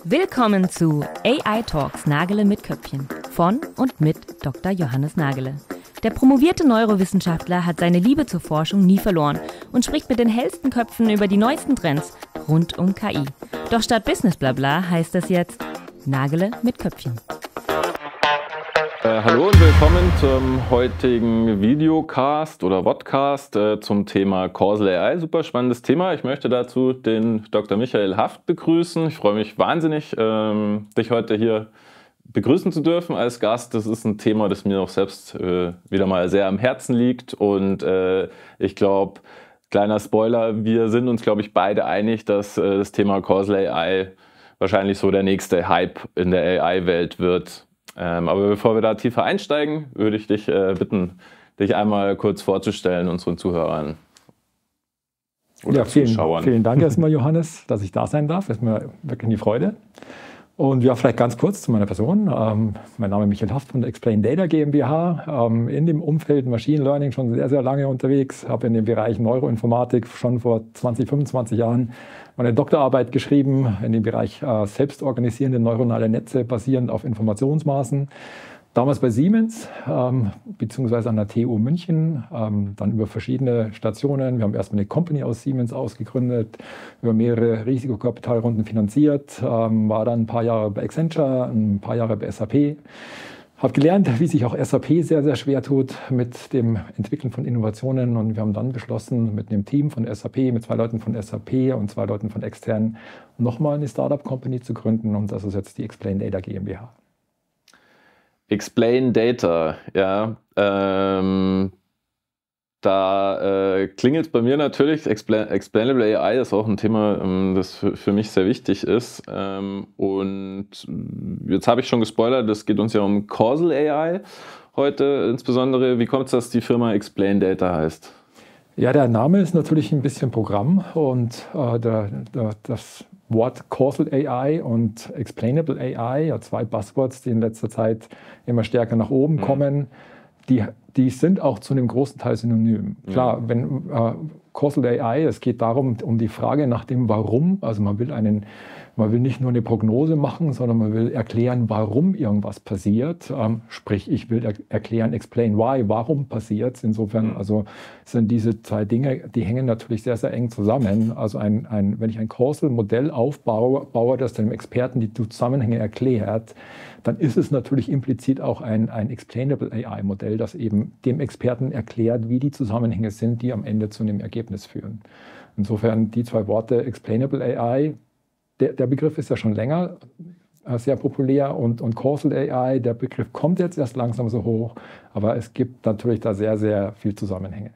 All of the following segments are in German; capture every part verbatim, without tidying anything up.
Willkommen zu A I Talks Nagele mit Köpfchen von und mit Doktor Johannes Nagele. Der promovierte Neurowissenschaftler hat seine Liebe zur Forschung nie verloren und spricht mit den hellsten Köpfen über die neuesten Trends rund um K I. Doch statt Business Blabla heißt das jetzt Nagele mit Köpfchen. Äh, hallo und willkommen zum heutigen Videocast oder Vodcast äh, zum Thema Causal A I. Super spannendes Thema. Ich möchte dazu den Doktor Michael Haft begrüßen. Ich freue mich wahnsinnig, ähm, dich heute hier begrüßen zu dürfen als Gast. Das ist ein Thema, das mir auch selbst äh, wieder mal sehr am Herzen liegt. Und äh, ich glaube, kleiner Spoiler, wir sind uns, glaube ich, beide einig, dass äh, das Thema Causal A I wahrscheinlich so der nächste Hype in der A I-Welt wird. Ähm, aber bevor wir da tiefer einsteigen, würde ich dich äh, bitten, dich einmal kurz vorzustellen unseren Zuhörern. Oder ja, vielen, Zuschauern. Vielen Dank erstmal, Johannes, dass ich da sein darf. Das ist mir wirklich eine Freude. Und ja, vielleicht ganz kurz zu meiner Person. Ähm, mein Name ist Michael Haft von der Explain Data GmbH. Ähm, in dem Umfeld Machine Learning schon sehr, sehr lange unterwegs. Habe in dem Bereich Neuroinformatik schon vor zwanzig, fünfundzwanzig Jahren meine Doktorarbeit geschrieben. In dem Bereich äh, selbstorganisierende neuronale Netze basierend auf Informationsmaßen. Damals bei Siemens, ähm, beziehungsweise an der T U München, ähm, dann über verschiedene Stationen. Wir haben erstmal eine Company aus Siemens ausgegründet, über mehrere Risikokapitalrunden finanziert, ähm, war dann ein paar Jahre bei Accenture, ein paar Jahre bei S A P. Habe gelernt, wie sich auch S A P sehr, sehr schwer tut mit dem Entwickeln von Innovationen. Und wir haben dann beschlossen, mit einem Team von S A P, mit zwei Leuten von S A P und zwei Leuten von extern, nochmal eine Startup-Company zu gründen. Und das ist jetzt die Explain Data GmbH. Explain Data, ja, ähm, da äh, klingelt es bei mir natürlich. Expla Explainable A I ist auch ein Thema, ähm, das für, für mich sehr wichtig ist. Ähm, und jetzt habe ich schon gespoilert, es geht uns ja um Causal A I heute insbesondere. Wie kommt es, dass die Firma Explain Data heißt? Ja, der Name ist natürlich ein bisschen Programm und äh, der, der, das Wort Causal A I und Explainable A I, ja, zwei Buzzwords, die in letzter Zeit immer stärker nach oben mhm. kommen, die, die sind auch zu einem großen Teil synonym. Mhm. Klar, wenn äh, Causal A I, es geht darum, um die Frage nach dem Warum, also man will einen Man will nicht nur eine Prognose machen, sondern man will erklären, warum irgendwas passiert. Ähm, sprich, ich will er erklären, explain why, warum passiert es. Insofern also sind diese zwei Dinge, die hängen natürlich sehr, sehr eng zusammen. Also ein, ein, wenn ich ein Causal-Modell aufbaue, baue, das dem Experten die Zusammenhänge erklärt, dann ist es natürlich implizit auch ein, ein Explainable A I-Modell, das eben dem Experten erklärt, wie die Zusammenhänge sind, die am Ende zu einem Ergebnis führen. Insofern die zwei Worte Explainable A I, Der, der Begriff ist ja schon länger äh, sehr populär und, und Causal A I, der Begriff kommt jetzt erst langsam so hoch, aber es gibt natürlich da sehr, sehr viel Zusammenhänge.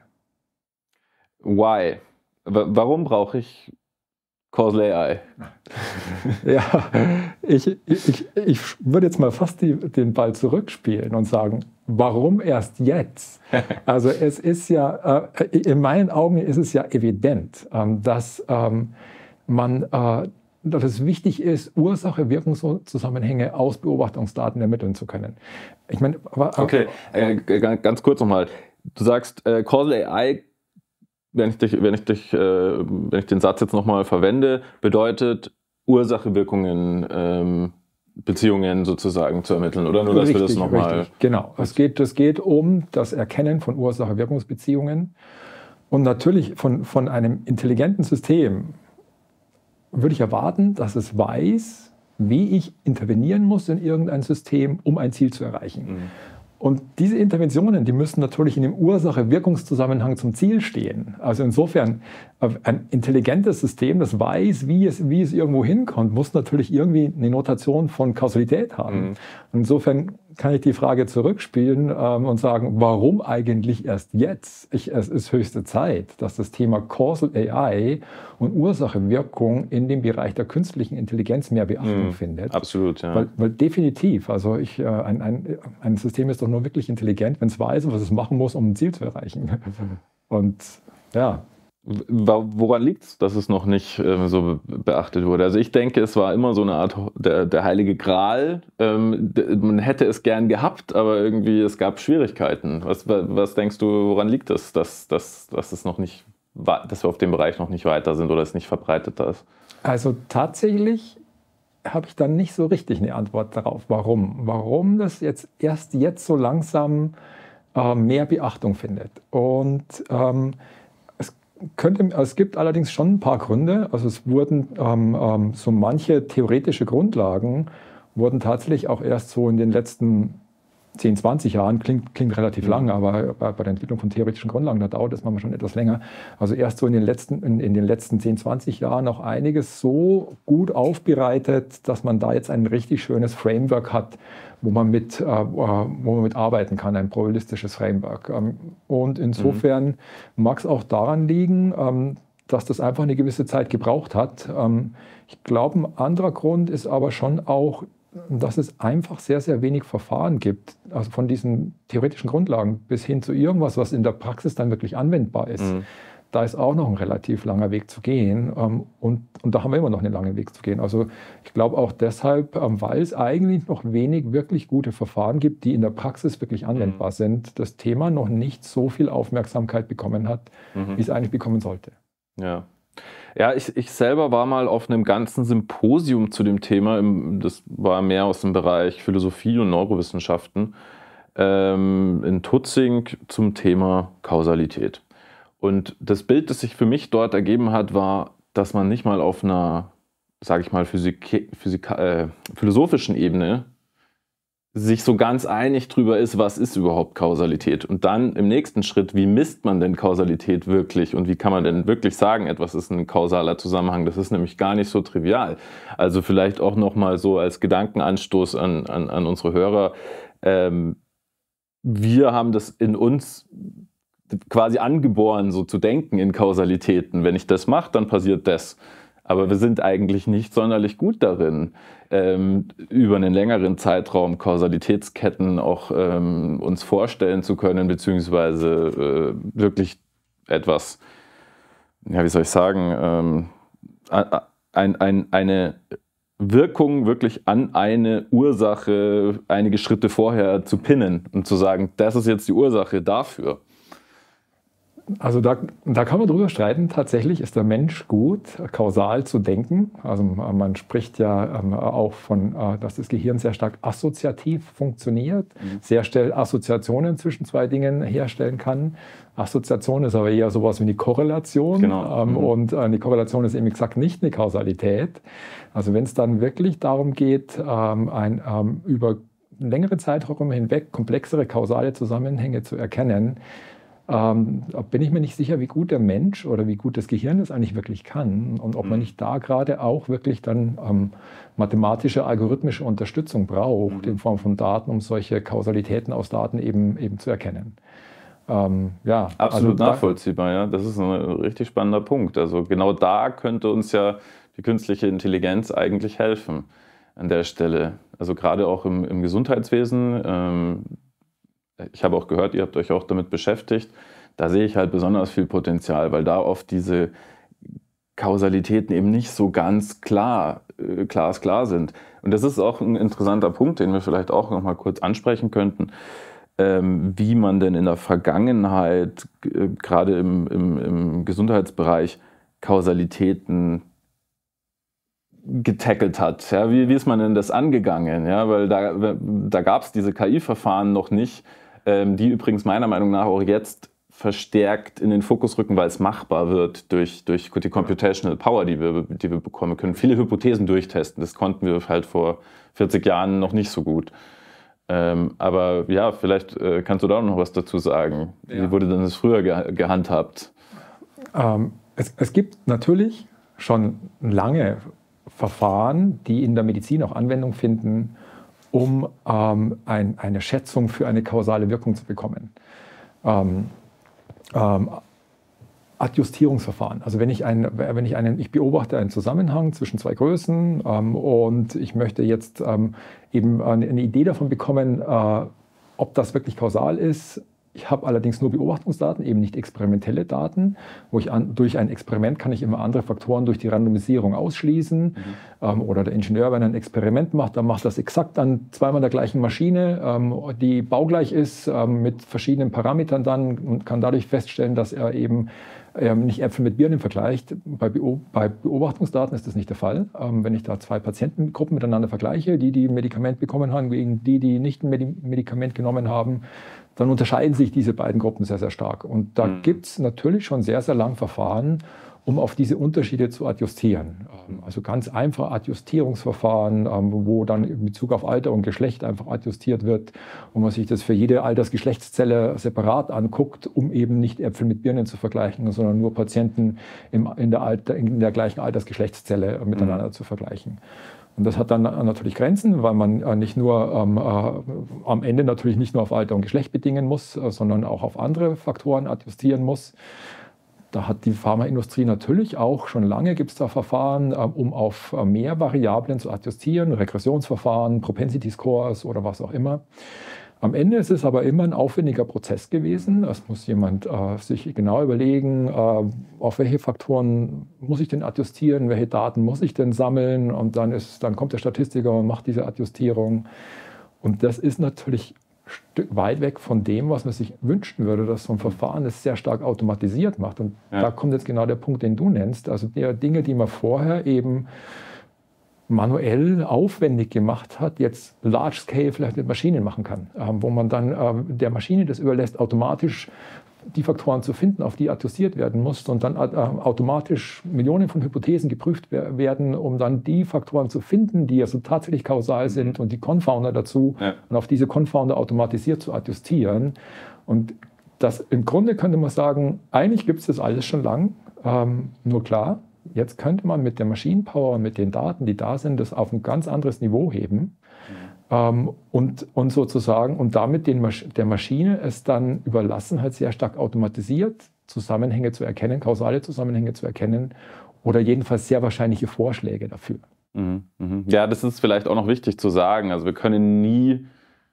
Why? W warum brauche ich Causal A I? Ja, ich, ich, ich würde jetzt mal fast die, den Ball zurückspielen und sagen, warum erst jetzt? Also es ist ja, äh, in meinen Augen ist es ja evident, ähm, dass ähm, man äh, dass es wichtig ist, Ursache-Wirkungszusammenhänge aus Beobachtungsdaten ermitteln zu können. Ich meine, okay, äh, ganz kurz nochmal. Du sagst, äh, Causal A I, wenn ich, dich, wenn, ich dich, äh, wenn ich den Satz jetzt nochmal verwende, bedeutet Ursache-Wirkungen, ähm, Beziehungen sozusagen zu ermitteln, oder? Nur, dass richtig, wir das nochmal... Genau, es geht, es geht um das Erkennen von Ursache-Wirkungsbeziehungen und natürlich von, von einem intelligenten System würde ich erwarten, dass es weiß, wie ich intervenieren muss in irgendein System, um ein Ziel zu erreichen. Mhm. Und diese Interventionen, die müssen natürlich in dem Ursache-Wirkungszusammenhang zum Ziel stehen. Also insofern, ein intelligentes System, das weiß, wie es, wie es irgendwo hinkommt, muss natürlich irgendwie eine Notation von Kausalität haben. Mhm. Insofern kann ich die Frage zurückspielen ähm, und sagen, warum eigentlich erst jetzt? Ich, es ist höchste Zeit, dass das Thema Causal A I und Ursache-Wirkung in dem Bereich der künstlichen Intelligenz mehr Beachtung mhm. findet. Absolut, ja. Weil, weil definitiv, also ich, äh, ein, ein, ein System ist doch nur wirklich intelligent, wenn es weiß, was es machen muss, um ein Ziel zu erreichen. Und ja. Woran liegt es, dass es noch nicht ähm, so beachtet wurde? Also ich denke, es war immer so eine Art der, der heilige Gral. Ähm, man hätte es gern gehabt, aber irgendwie es gab Schwierigkeiten. Was, was denkst du, woran liegt es, dass, dass, dass, es noch nicht, dass wir auf dem Bereich noch nicht weiter sind oder es nicht verbreiteter ist? Also tatsächlich habe ich dann nicht so richtig eine Antwort darauf. Warum? Warum das jetzt erst jetzt so langsam äh, mehr Beachtung findet. Und ähm, es, könnte, es gibt allerdings schon ein paar Gründe. Also es wurden ähm, ähm, so manche theoretische Grundlagen wurden tatsächlich auch erst so in den letzten zehn, zwanzig Jahren, klingt, klingt relativ lang, aber bei, bei der Entwicklung von theoretischen Grundlagen, da dauert das manchmal schon etwas länger. Also erst so in den letzten, in, in den letzten zehn, zwanzig Jahren noch einiges so gut aufbereitet, dass man da jetzt ein richtig schönes Framework hat, wo man mit, äh, wo man mit arbeiten kann, ein probabilistisches Framework. Ähm, und insofern mhm. mag es auch daran liegen, ähm, dass das einfach eine gewisse Zeit gebraucht hat. Ähm, ich glaube, ein anderer Grund ist aber schon auch, dass es einfach sehr, sehr wenig Verfahren gibt, also von diesen theoretischen Grundlagen bis hin zu irgendwas, was in der Praxis dann wirklich anwendbar ist. Mhm. Da ist auch noch ein relativ langer Weg zu gehen und, und da haben wir immer noch einen langen Weg zu gehen. Also ich glaube auch deshalb, weil es eigentlich noch wenig wirklich gute Verfahren gibt, die in der Praxis wirklich anwendbar mhm. sind, das Thema noch nicht so viel Aufmerksamkeit bekommen hat, mhm. wie es eigentlich bekommen sollte. Ja. Ja, ich, ich selber war mal auf einem ganzen Symposium zu dem Thema, das war mehr aus dem Bereich Philosophie und Neurowissenschaften, ähm, in Tutzing zum Thema Kausalität. Und das Bild, das sich für mich dort ergeben hat, war, dass man nicht mal auf einer, sage ich mal, Physik, Physik, äh, philosophischen Ebene sich so ganz einig drüber ist, was ist überhaupt Kausalität. Und dann im nächsten Schritt, wie misst man denn Kausalität wirklich und wie kann man denn wirklich sagen, etwas ist ein kausaler Zusammenhang. Das ist nämlich gar nicht so trivial. Also vielleicht auch nochmal so als Gedankenanstoß an, an, an unsere Hörer. Ähm, wir haben das in uns quasi angeboren, so zu denken in Kausalitäten. Wenn ich das mache, dann passiert das. Aber wir sind eigentlich nicht sonderlich gut darin, ähm, über einen längeren Zeitraum Kausalitätsketten auch ähm, uns vorstellen zu können, beziehungsweise äh, wirklich etwas, ja, wie soll ich sagen, ähm, ein, ein, eine Wirkung wirklich an eine Ursache einige Schritte vorher zu pinnen und zu sagen, das ist jetzt die Ursache dafür. Also da, da kann man drüber streiten. Tatsächlich ist der Mensch gut, kausal zu denken. Also man spricht ja ähm, auch von, äh, dass das Gehirn sehr stark assoziativ funktioniert, mhm. sehr schnell Assoziationen zwischen zwei Dingen herstellen kann. Assoziation ist aber eher sowas wie eine Korrelation. Genau. Ähm, mhm. Und äh, eine Korrelation ist eben exakt nicht eine Kausalität. Also wenn es dann wirklich darum geht, ähm, ein, ähm, über längere Zeiträume hinweg komplexere kausale Zusammenhänge zu erkennen, Ähm, bin ich mir nicht sicher, wie gut der Mensch oder wie gut das Gehirn das eigentlich wirklich kann und ob man nicht da gerade auch wirklich dann ähm, mathematische, algorithmische Unterstützung braucht, mhm. in Form von Daten, um solche Kausalitäten aus Daten eben, eben zu erkennen. Ähm, ja, Absolut also nachvollziehbar, ja. Das ist ein richtig spannender Punkt. Also genau da könnte uns ja die künstliche Intelligenz eigentlich helfen an der Stelle. Also gerade auch im, im Gesundheitswesen. Ähm, Ich habe auch gehört, ihr habt euch auch damit beschäftigt. Da sehe ich halt besonders viel Potenzial, weil da oft diese Kausalitäten eben nicht so ganz klar, äh, glasklar sind. Und das ist auch ein interessanter Punkt, den wir vielleicht auch noch mal kurz ansprechen könnten, ähm, wie man denn in der Vergangenheit, äh, gerade im, im, im Gesundheitsbereich, Kausalitäten getackelt hat. Ja, wie, wie ist man denn das angegangen? Ja, weil da, da gab es diese K I-Verfahren noch nicht, ähm, die übrigens meiner Meinung nach auch jetzt verstärkt in den Fokus rücken, weil es machbar wird durch, durch die Computational Power, die wir, die wir bekommen. Wir können viele Hypothesen durchtesten. Das konnten wir halt vor vierzig Jahren noch nicht so gut. Ähm, aber ja, vielleicht äh, kannst du da noch was dazu sagen. Ja. Wie wurde denn das früher ge gehandhabt? Ähm, es, es gibt natürlich schon lange Verfahren, die in der Medizin auch Anwendung finden, um ähm, ein, eine Schätzung für eine kausale Wirkung zu bekommen. Ähm, ähm, Adjustierungsverfahren. Also wenn ich, ein, wenn ich einen, ich beobachte einen Zusammenhang zwischen zwei Größen ähm, und ich möchte jetzt ähm, eben eine, eine Idee davon bekommen, äh, ob das wirklich kausal ist, Ich habe allerdings nur Beobachtungsdaten, eben nicht experimentelle Daten, wo ich an, durch ein Experiment kann ich immer andere Faktoren durch die Randomisierung ausschließen. Mhm. Ähm, oder der Ingenieur, wenn er ein Experiment macht, dann macht das exakt an zweimal der gleichen Maschine, ähm, die baugleich ist, ähm, mit verschiedenen Parametern dann und kann dadurch feststellen, dass er eben ähm, nicht Äpfel mit Birnen vergleicht. Bei, Beo bei Beobachtungsdaten ist das nicht der Fall. Ähm, wenn ich da zwei Patientengruppen miteinander vergleiche, die, die ein Medikament bekommen haben, gegen die, die nicht ein Medikament genommen haben, dann unterscheiden sich diese beiden Gruppen sehr, sehr stark. Und da mhm. gibt es natürlich schon sehr, sehr lange Verfahren, um auf diese Unterschiede zu adjustieren. Also ganz einfach Adjustierungsverfahren, wo dann in Bezug auf Alter und Geschlecht einfach adjustiert wird, wo man sich das für jede Altersgeschlechtszelle separat anguckt, um eben nicht Äpfel mit Birnen zu vergleichen, sondern nur Patienten im, in, der Alter, in der gleichen Altersgeschlechtszelle miteinander mhm. zu vergleichen. Und das hat dann natürlich Grenzen, weil man nicht nur ähm, äh, am Ende natürlich nicht nur auf Alter und Geschlecht bedingen muss, äh, sondern auch auf andere Faktoren adjustieren muss. Da hat die Pharmaindustrie natürlich auch schon lange, gibt es da Verfahren, äh, um auf äh, mehr Variablen zu adjustieren, Regressionsverfahren, Propensity Scores oder was auch immer. Am Ende ist es aber immer ein aufwendiger Prozess gewesen. Es muss jemand äh, sich genau überlegen, äh, auf welche Faktoren muss ich denn adjustieren, welche Daten muss ich denn sammeln, und dann, ist, dann kommt der Statistiker und macht diese Adjustierung. Und das ist natürlich weit weg von dem, was man sich wünschen würde, dass so ein Verfahren das sehr stark automatisiert macht. Und ja. da kommt jetzt genau der Punkt, den du nennst. Also die Dinge, die man vorher eben manuell aufwendig gemacht hat, jetzt Large-Scale vielleicht mit Maschinen machen kann, ähm, wo man dann ähm, der Maschine das überlässt, automatisch die Faktoren zu finden, auf die adjustiert werden muss, und dann äh, automatisch Millionen von Hypothesen geprüft werden, um dann die Faktoren zu finden, die also tatsächlich kausal sind, und die Confounder dazu, ja. und auf diese Confounder automatisiert zu adjustieren. Und das im Grunde könnte man sagen, eigentlich gibt es das alles schon lang, ähm, nur klar, jetzt könnte man mit der Maschinenpower und mit den Daten, die da sind, das auf ein ganz anderes Niveau heben. Mhm. Ähm, und, und sozusagen und damit den Masch der Maschine es dann überlassen, halt sehr stark automatisiert Zusammenhänge zu erkennen, kausale Zusammenhänge zu erkennen oder jedenfalls sehr wahrscheinliche Vorschläge dafür. Mhm. Mhm. Ja, das ist vielleicht auch noch wichtig zu sagen. Also wir können nie,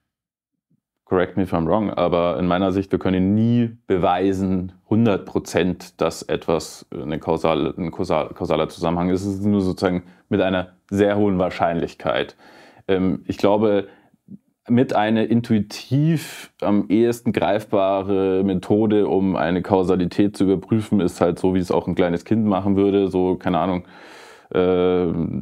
correct me if I'm wrong, aber in meiner Sicht, wir können nie beweisen, hundert Prozent, dass etwas eine kausale, ein kausal, kausaler Zusammenhang ist. Es ist nur sozusagen mit einer sehr hohen Wahrscheinlichkeit. Ähm, ich glaube, mit einer intuitiv am ehesten greifbare Methode, um eine Kausalität zu überprüfen, ist halt so, wie es auch ein kleines Kind machen würde. So, keine Ahnung, äh,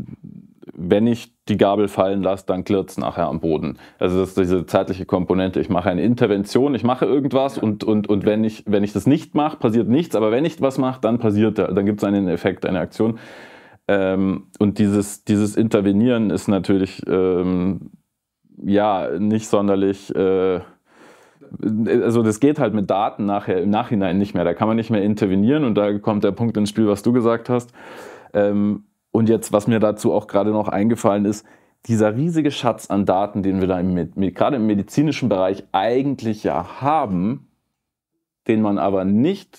wenn ich die Gabel fallen lasse, dann klirrt es nachher am Boden. Also das ist diese zeitliche Komponente. Ich mache eine Intervention, ich mache irgendwas und, und, und wenn, ich, wenn ich das nicht mache, passiert nichts. Aber wenn ich was mache, dann passiert, dann gibt es einen Effekt, eine Aktion. Ähm, und dieses, dieses Intervenieren ist natürlich ähm, ja nicht sonderlich... Äh, also das geht halt mit Daten nachher im Nachhinein nicht mehr. Da kann man nicht mehr intervenieren und da kommt der Punkt ins Spiel, was du gesagt hast. Ähm, Und jetzt, was mir dazu auch gerade noch eingefallen ist, dieser riesige Schatz an Daten, den wir da im, gerade im medizinischen Bereich eigentlich ja haben, den man aber nicht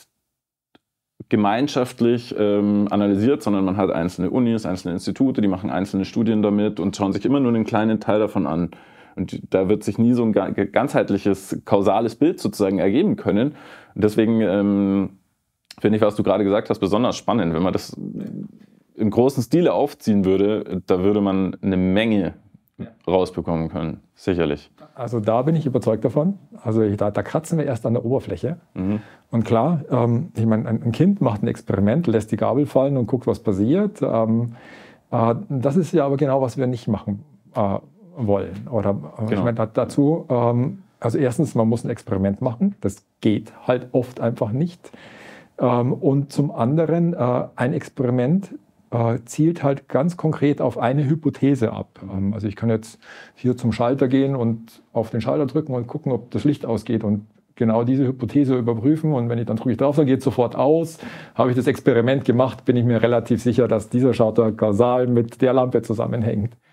gemeinschaftlich ähm, analysiert, sondern man hat einzelne Unis, einzelne Institute, die machen einzelne Studien damit und schauen sich immer nur einen kleinen Teil davon an. Und da wird sich nie so ein ganzheitliches, kausales Bild sozusagen ergeben können. Und deswegen ähm, finde ich, was du gerade gesagt hast, besonders spannend, wenn man das im großen Stile aufziehen würde, da würde man eine Menge rausbekommen können, sicherlich. Also da bin ich überzeugt davon. Also ich, da, da kratzen wir erst an der Oberfläche. Mhm. Und klar, ähm, ich meine, ein, ein Kind macht ein Experiment, lässt die Gabel fallen und guckt, was passiert. Ähm, äh, das ist ja aber genau, was wir nicht machen äh, wollen. Oder genau. Ich meine, dazu, ähm, also erstens, man muss ein Experiment machen. Das geht halt oft einfach nicht. Ähm, und zum anderen, äh, ein Experiment Äh, zielt halt ganz konkret auf eine Hypothese ab. Ähm, also ich kann jetzt hier zum Schalter gehen und auf den Schalter drücken und gucken, ob das Licht ausgeht und genau diese Hypothese überprüfen. Und wenn ich dann drücke ich drauf, dann geht es sofort aus. Habe ich das Experiment gemacht, bin ich mir relativ sicher, dass dieser Schalter kausal mit der Lampe zusammenhängt.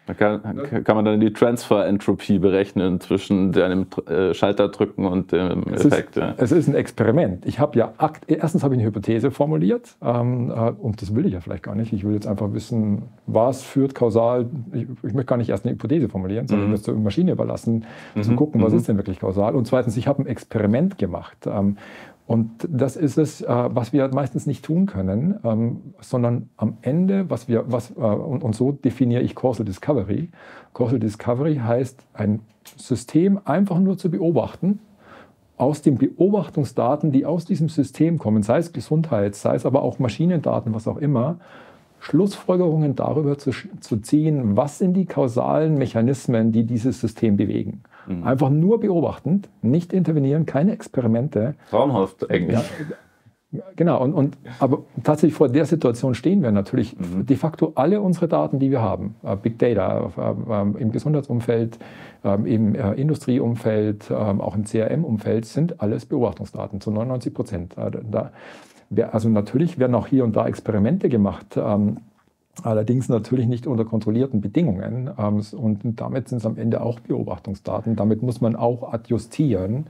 Da kann, kann man dann die Transfer-Entropie berechnen zwischen dem Schalter drücken und dem es Effekt. Ist, ja. Es ist ein Experiment. Ich habe ja, erstens habe ich eine Hypothese formuliert ähm, und das will ich ja vielleicht gar nicht. Ich will jetzt einfach wissen, was führt kausal. Ich, ich möchte gar nicht erst eine Hypothese formulieren, sondern mhm. das zur Maschine überlassen, mhm. zu gucken, was mhm. ist denn wirklich kausal. Und zweitens, ich habe ein Experiment gemacht. Ähm, Und das ist es, äh, was wir meistens nicht tun können, ähm, sondern am Ende, was wir, was, äh, und, und so definiere ich Causal Discovery. Causal Discovery heißt, ein System einfach nur zu beobachten, aus den Beobachtungsdaten, die aus diesem System kommen, sei es Gesundheit, sei es aber auch Maschinendaten, was auch immer, Schlussfolgerungen darüber zu, zu ziehen, was sind die kausalen Mechanismen, die dieses System bewegen. Mhm. Einfach nur beobachtend, nicht intervenieren, keine Experimente. Traumhaft eigentlich. Ja, genau, und, und, aber tatsächlich vor der Situation stehen wir natürlich. Mhm. De facto alle unsere Daten, die wir haben, äh, Big Data, äh, im Gesundheitsumfeld, äh, im äh, Industrieumfeld, äh, auch im C R M-Umfeld, sind alles Beobachtungsdaten zu neunundneunzig Prozent. Äh, da, also natürlich werden auch hier und da Experimente gemacht, ähm, allerdings natürlich nicht unter kontrollierten Bedingungen. Ähm, und damit sind es am Ende auch Beobachtungsdaten. Damit muss man auch adjustieren. Mhm.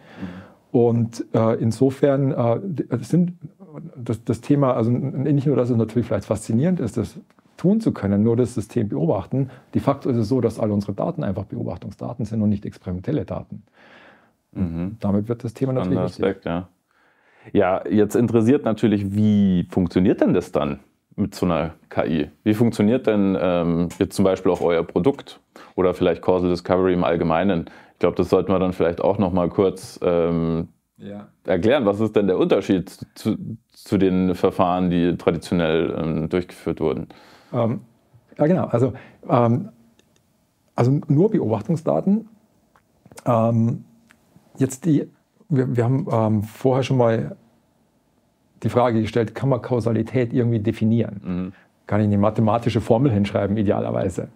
Und äh, insofern äh, sind das, das Thema, also nicht nur, dass es natürlich vielleicht faszinierend ist, das tun zu können, nur das System beobachten. De facto ist es so, dass alle unsere Daten einfach Beobachtungsdaten sind und nicht experimentelle Daten. Mhm. Damit wird das Thema natürlich Aspekt, ja. Ja, jetzt interessiert natürlich, wie funktioniert denn das dann mit so einer K I? Wie funktioniert denn ähm, jetzt zum Beispiel auch euer Produkt oder vielleicht Causal Discovery im Allgemeinen? Ich glaube, das sollten wir dann vielleicht auch noch mal kurz ähm, ja. erklären. Was ist denn der Unterschied zu, zu den Verfahren, die traditionell ähm, durchgeführt wurden? Ähm, ja, genau. Also, ähm, also nur Beobachtungsdaten. Ähm, jetzt die Wir, wir haben ähm, vorher schon mal die Frage gestellt, kann man Kausalität irgendwie definieren? Mhm. Kann ich eine mathematische Formel hinschreiben, idealerweise?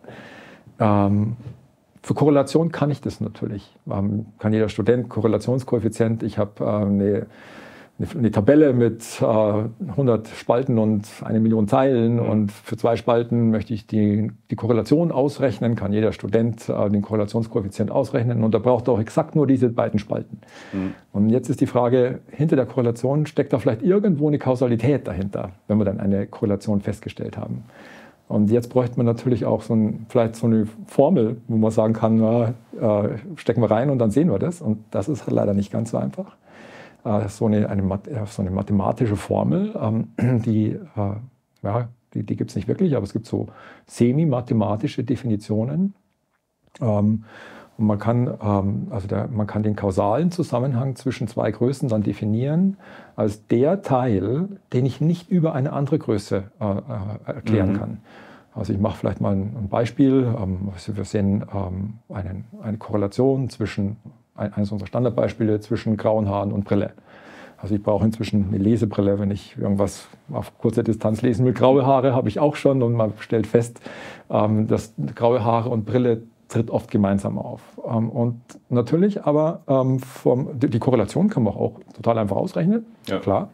Ähm, für Korrelation kann ich das natürlich. Ähm, kann jeder Student Korrelationskoeffizient. Ich habe äh, eine, eine Tabelle mit äh, hundert Spalten und eine Million Zeilen. Mhm. Und für zwei Spalten möchte ich die, die Korrelation ausrechnen. Kann jeder Student äh, den Korrelationskoeffizient ausrechnen. Und da braucht er auch exakt nur diese beiden Spalten. Mhm. Und jetzt ist die Frage, hinter der Korrelation steckt da vielleicht irgendwo eine Kausalität dahinter, wenn wir dann eine Korrelation festgestellt haben. Und jetzt bräuchte man natürlich auch so ein, vielleicht so eine Formel, wo man sagen kann, na, äh, stecken wir rein und dann sehen wir das. Und das ist leider nicht ganz so einfach. So eine, eine, so eine mathematische Formel, ähm, die, äh, ja, die, die gibt es nicht wirklich, aber es gibt so semi-mathematische Definitionen. Ähm, und man kann, ähm, also der, man kann den kausalen Zusammenhang zwischen zwei Größen dann definieren als der Teil, den ich nicht über eine andere Größe äh, erklären mhm. kann. Also ich mache vielleicht mal ein, ein Beispiel. Ähm, wir sehen ähm, einen, eine Korrelation zwischen eines unserer Standardbeispiele zwischen grauen Haaren und Brille. Also ich brauche inzwischen eine Lesebrille, wenn ich irgendwas auf kurzer Distanz lesen will. Graue Haare habe ich auch schon und man stellt fest, dass graue Haare und Brille tritt oft gemeinsam auf. Und natürlich aber, vom, die Korrelation kann man auch total einfach ausrechnen, ja. Klar.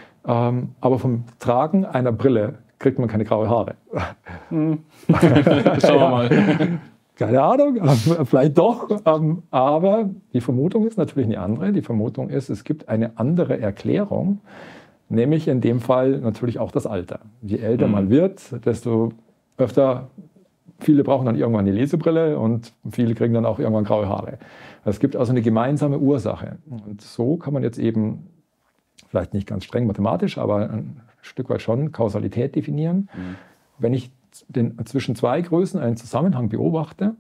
Aber vom Tragen einer Brille kriegt man keine graue Haare. Hm. Schauen wir mal. Keine Ahnung, vielleicht doch, aber die Vermutung ist natürlich eine andere. Die Vermutung ist, es gibt eine andere Erklärung, nämlich in dem Fall natürlich auch das Alter. Je älter mhm. man wird, desto öfter, viele brauchen dann irgendwann eine Lesebrille und viele kriegen dann auch irgendwann graue Haare. Es gibt also eine gemeinsame Ursache. Und so kann man jetzt eben, vielleicht nicht ganz streng mathematisch, aber ein Stück weit schon Kausalität definieren. Mhm. Wenn ich Den, zwischen zwei Größen einen Zusammenhang beobachte,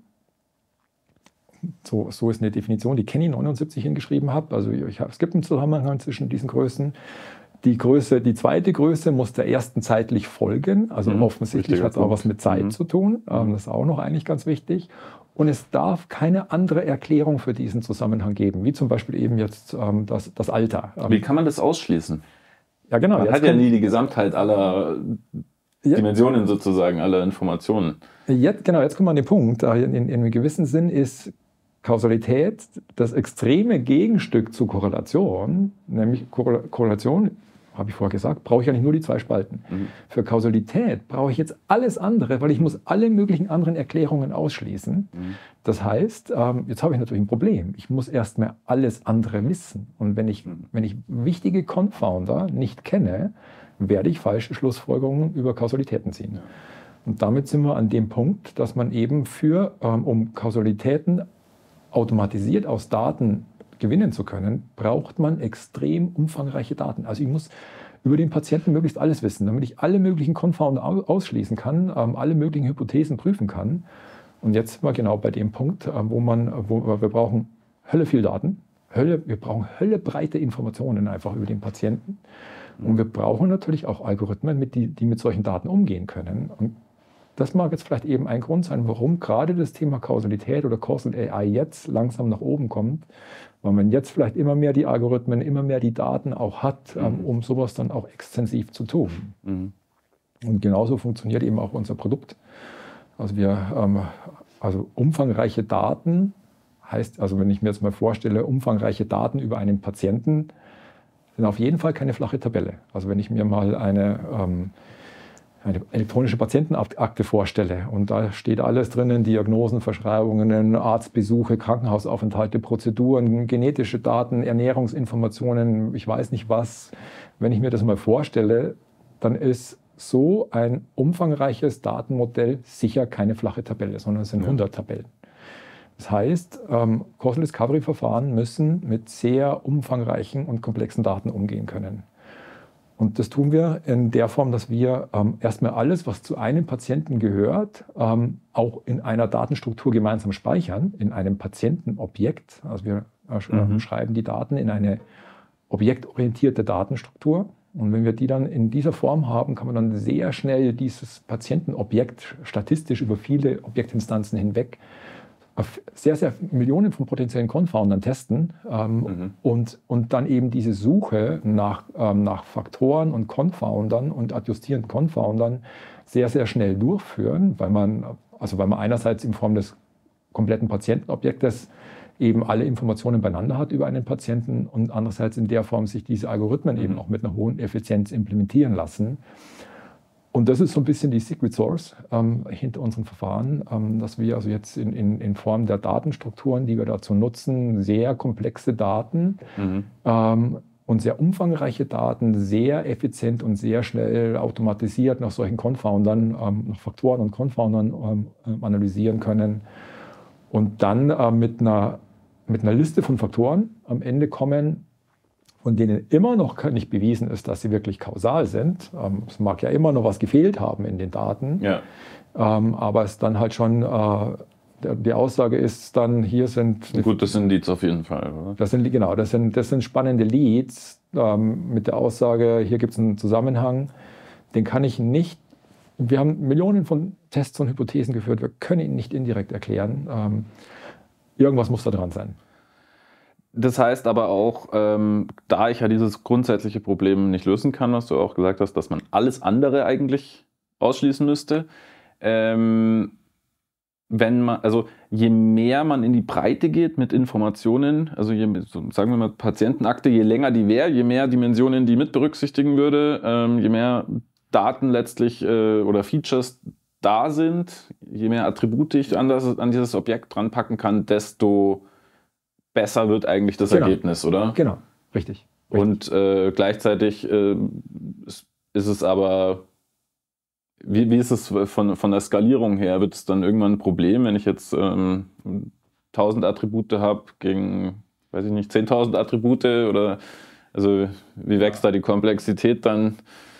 so, so ist eine Definition, die Kenny neunundsiebzig hingeschrieben hat. Also ich, es gibt einen Zusammenhang zwischen diesen Größen. Die Größe, die zweite Größe muss der ersten zeitlich folgen. Also mhm, offensichtlich hat es auch was mit Zeit mhm. zu tun. Ähm, das ist auch noch eigentlich ganz wichtig. Und es darf keine andere Erklärung für diesen Zusammenhang geben, wie zum Beispiel eben jetzt ähm, das, das Alter. Wie kann man das ausschließen? Ja, genau. Man hat ja nie die Gesamtheit aller Dimensionen sozusagen, aller Informationen. Jetzt, genau, jetzt kommen wir an den Punkt. In, in, in einem gewissen Sinn ist Kausalität das extreme Gegenstück zu Korrelation. Nämlich Korrelation habe ich vorher gesagt, brauche ich eigentlich nur die zwei Spalten. Mhm. Für Kausalität brauche ich jetzt alles andere, weil ich muss alle möglichen anderen Erklärungen ausschließen. Mhm. Das heißt, ähm, jetzt habe ich natürlich ein Problem. Ich muss erstmal alles andere wissen. Und wenn ich, mhm. wenn ich wichtige Confounder nicht kenne, werde ich falsche Schlussfolgerungen über Kausalitäten ziehen. Ja. Und damit sind wir an dem Punkt, dass man eben für, ähm, um Kausalitäten automatisiert aus Daten gewinnen zu können, braucht man extrem umfangreiche Daten. Also ich muss über den Patienten möglichst alles wissen, damit ich alle möglichen Confounder ausschließen kann, ähm, alle möglichen Hypothesen prüfen kann. Und jetzt sind wir genau bei dem Punkt, ähm, wo, man, wo wir brauchen Hölle viel Daten, Hölle, wir brauchen höllebreite Informationen einfach über den Patienten. Und wir brauchen natürlich auch Algorithmen, mit die, die mit solchen Daten umgehen können. Und das mag jetzt vielleicht eben ein Grund sein, warum gerade das Thema Kausalität oder Causal A I jetzt langsam nach oben kommt, weil man jetzt vielleicht immer mehr die Algorithmen, immer mehr die Daten auch hat, mhm. ähm, um sowas dann auch extensiv zu tun. Mhm. Und genauso funktioniert eben auch unser Produkt. Also wir, ähm, also umfangreiche Daten heißt, also wenn ich mir jetzt mal vorstelle, umfangreiche Daten über einen Patienten sind auf jeden Fall keine flache Tabelle. Also wenn ich mir mal eine ähm, eine elektronische Patientenakte vorstelle. Und da steht alles drinnen, Diagnosen, Verschreibungen, Arztbesuche, Krankenhausaufenthalte, Prozeduren, genetische Daten, Ernährungsinformationen, ich weiß nicht was. Wenn ich mir das mal vorstelle, dann ist so ein umfangreiches Datenmodell sicher keine flache Tabelle, sondern es sind hundert Tabellen. Das heißt, ähm, Causal Discovery-Verfahren müssen mit sehr umfangreichen und komplexen Daten umgehen können. Und das tun wir in der Form, dass wir ähm, erstmal alles, was zu einem Patienten gehört, ähm, auch in einer Datenstruktur gemeinsam speichern, in einem Patientenobjekt. Also wir äh, mhm. schreiben die Daten in eine objektorientierte Datenstruktur. Und wenn wir die dann in dieser Form haben, kann man dann sehr schnell dieses Patientenobjekt statistisch über viele Objektinstanzen hinweg auf sehr, sehr Millionen von potenziellen Confoundern testen ähm, mhm. und, und dann eben diese Suche nach, ähm, nach Faktoren und Confoundern und adjustierenden Confoundern sehr, sehr schnell durchführen, weil man, also weil man einerseits in Form des kompletten Patientenobjektes eben alle Informationen beieinander hat über einen Patienten und andererseits in der Form sich diese Algorithmen mhm. eben auch mit einer hohen Effizienz implementieren lassen. Und das ist so ein bisschen die Secret Source ähm, hinter unseren Verfahren, ähm, dass wir also jetzt in, in, in Form der Datenstrukturen, die wir dazu nutzen, sehr komplexe Daten mhm. ähm, und sehr umfangreiche Daten sehr effizient und sehr schnell automatisiert nach solchen Confoundern, ähm, nach Faktoren und Confoundern ähm, analysieren können und dann äh, mit, einer, mit einer Liste von Faktoren am Ende kommen, von denen immer noch nicht bewiesen ist, dass sie wirklich kausal sind. Ähm, es mag ja immer noch was gefehlt haben in den Daten, ja. ähm, aber es dann halt schon, äh, die Aussage ist dann, hier sind... Gut, das sind Leads auf jeden Fall, oder? Das sind, genau, das sind, das sind spannende Leads ähm, mit der Aussage, hier gibt es einen Zusammenhang, den kann ich nicht, wir haben Millionen von Tests und Hypothesen geführt, wir können ihn nicht indirekt erklären. Ähm, irgendwas muss da dran sein. Das heißt aber auch, ähm, da ich ja dieses grundsätzliche Problem nicht lösen kann, was du auch gesagt hast, dass man alles andere eigentlich ausschließen müsste, ähm, wenn man, also je mehr man in die Breite geht mit Informationen, also je, so sagen wir mal Patientenakte, je länger die wäre, je mehr Dimensionen die mit berücksichtigen würde, ähm, je mehr Daten letztlich äh, oder Features da sind, je mehr Attribute ich an, das, an dieses Objekt dran packen kann, desto besser wird eigentlich das genau. Ergebnis, oder? Genau, richtig. richtig. Und äh, gleichzeitig äh, ist, ist es aber, wie, wie ist es von, von der Skalierung her? Wird es dann irgendwann ein Problem, wenn ich jetzt ähm, tausend Attribute habe gegen, weiß ich nicht, zehntausend Attribute? Oder also wie wächst da die Komplexität dann?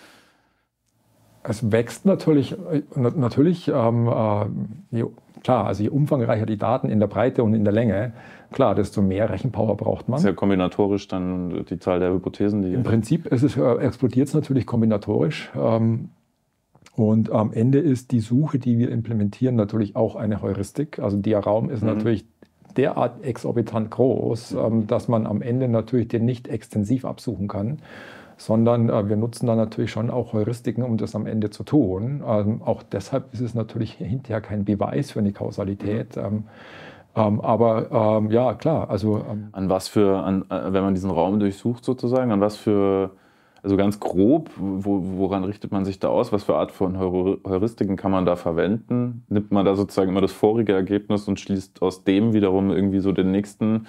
Es wächst natürlich, natürlich ähm, äh, je, klar, also je umfangreicher die Daten in der Breite und in der Länge, klar, desto mehr Rechenpower braucht man. Das ist ja kombinatorisch dann die Zahl der Hypothesen, die... Im Prinzip ist es, äh, explodiert es natürlich kombinatorisch. Ähm, und am Ende ist die Suche, die wir implementieren, natürlich auch eine Heuristik. Also der Raum ist mhm. natürlich derart exorbitant groß, ähm, dass man am Ende natürlich den nicht extensiv absuchen kann, sondern äh, wir nutzen dann natürlich schon auch Heuristiken, um das am Ende zu tun. Ähm, auch deshalb ist es natürlich hinterher kein Beweis für eine Kausalität. Ähm, ähm, aber ähm, ja, klar. Also, ähm, an was für, an, wenn man diesen Raum durchsucht sozusagen, an was für, Also ganz grob, wo, woran richtet man sich da aus? Was für Art von Heuristiken kann man da verwenden? Nimmt man da sozusagen immer das vorige Ergebnis und schließt aus dem wiederum irgendwie so den nächsten?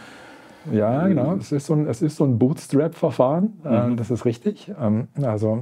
Ja, genau. Es ist so ein, es ist so ein Bootstrap-Verfahren, mhm. äh, das ist richtig. Ähm, also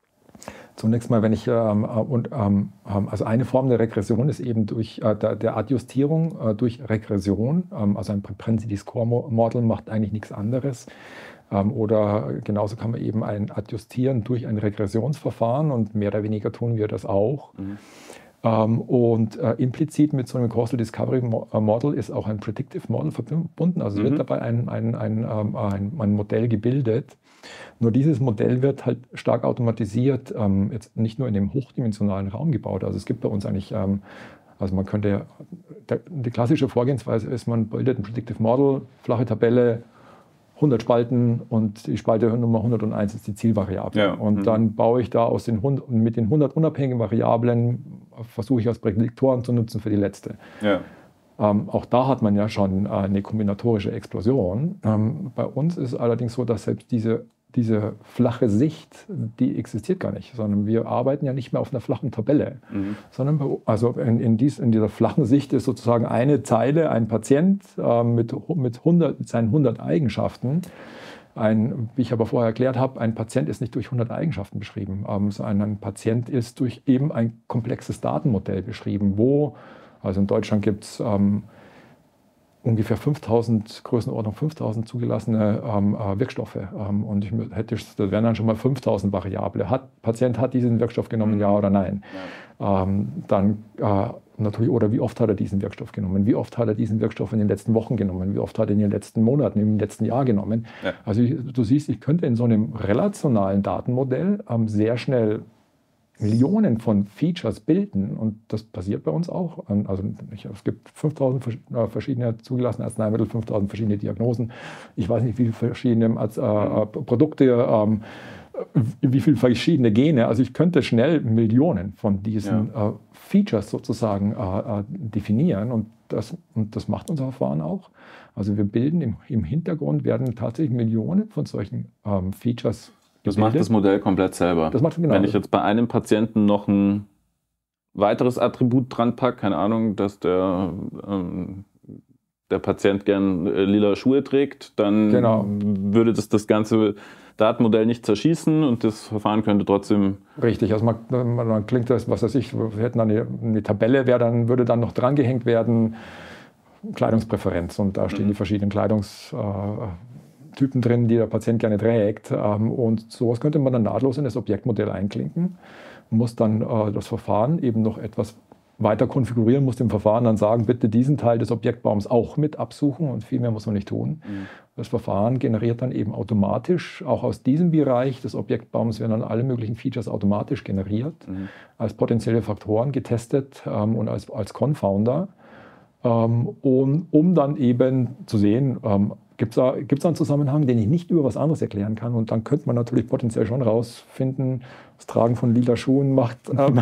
zunächst mal, wenn ich, ähm, und, ähm, also eine Form der Regression ist eben durch äh, der, der Adjustierung äh, durch Regression. Ähm, also ein Propensity-Score-Model macht eigentlich nichts anderes. Ähm, oder genauso kann man eben ein Adjustieren durch ein Regressionsverfahren und mehr oder weniger tun wir das auch. Mhm. Ähm, und äh, implizit mit so einem Causal Discovery Model ist auch ein Predictive Model verbunden. Also mhm. wird dabei ein, ein, ein, ein, ein Modell gebildet. Nur dieses Modell wird halt stark automatisiert, ähm, jetzt nicht nur in dem hochdimensionalen Raum gebaut. Also es gibt bei uns eigentlich, ähm, also man könnte, der, die klassische Vorgehensweise ist, man bildet ein Predictive Model, flache Tabelle, hundert Spalten und die Spalte Nummer hunderteins ist die Zielvariable. Ja. Und mhm. dann baue ich da aus den hundert, mit den hundert unabhängigen Variablen, versuche ich als Prädiktoren zu nutzen für die letzte. Ja. Ähm, auch da hat man ja schon äh, eine kombinatorische Explosion. Ähm, bei uns ist es allerdings so, dass selbst diese, diese flache Sicht, die existiert gar nicht, sondern wir arbeiten ja nicht mehr auf einer flachen Tabelle, mhm. sondern bei, also in, in, dies, in dieser flachen Sicht ist sozusagen eine Zeile, ein Patient äh, mit, mit, hundert, mit seinen hundert Eigenschaften. Ein, wie ich aber vorher erklärt habe, ein Patient ist nicht durch hundert Eigenschaften beschrieben, ähm, sondern ein Patient ist durch eben ein komplexes Datenmodell beschrieben, wo, also in Deutschland gibt es ähm, ungefähr fünftausend, Größenordnung fünftausend zugelassene ähm, äh, Wirkstoffe. Ähm, und ich hätte, das wären dann schon mal fünftausend Variable. Hat, Patient hat diesen Wirkstoff genommen, ja oder nein? Ja. Ähm, dann äh, natürlich, oder wie oft hat er diesen Wirkstoff genommen? Wie oft hat er diesen Wirkstoff in den letzten Wochen genommen? Wie oft hat er in den letzten Monaten, im letzten Jahr genommen? Ja. Also ich, du siehst, ich könnte in so einem relationalen Datenmodell ähm, sehr schnell Millionen von Features bilden und das passiert bei uns auch. Also es gibt fünftausend verschiedene zugelassene Arzneimittel, fünftausend verschiedene Diagnosen. Ich weiß nicht, wie viele verschiedene äh, Produkte, ähm, wie viele verschiedene Gene. Also ich könnte schnell Millionen von diesen ja. äh, Features sozusagen äh, definieren und das, und das macht unser Verfahren auch. Also wir bilden im, im Hintergrund, werden tatsächlich Millionen von solchen ähm, Features Das macht das Modell komplett selber. Das macht, genau. Wenn ich jetzt bei einem Patienten noch ein weiteres Attribut dran packe, keine Ahnung, dass der, ähm, der Patient gern äh, lila Schuhe trägt, dann genau. würde das das ganze Datenmodell nicht zerschießen und das Verfahren könnte trotzdem... Richtig, also man, man, man klingt das, was weiß ich, wir hätten dann eine, eine Tabelle, wär dann, würde dann noch drangehängt werden, Kleidungspräferenz und da stehen mhm. die verschiedenen Kleidungs... Äh, Typen drin, die der Patient gerne trägt. Und sowas könnte man dann nahtlos in das Objektmodell einklinken. Man muss dann äh, das Verfahren eben noch etwas weiter konfigurieren, muss dem Verfahren dann sagen, bitte diesen Teil des Objektbaums auch mit absuchen und viel mehr muss man nicht tun. Mhm. Das Verfahren generiert dann eben automatisch, auch aus diesem Bereich des Objektbaums werden dann alle möglichen Features automatisch generiert, mhm. als potenzielle Faktoren getestet ähm, und als, als Confounder, ähm, um, um dann eben zu sehen, ähm, gibt es da, gibt's da einen Zusammenhang, den ich nicht über was anderes erklären kann? Und dann könnte man natürlich potenziell schon rausfinden, das Tragen von lila Schuhen macht, ähm,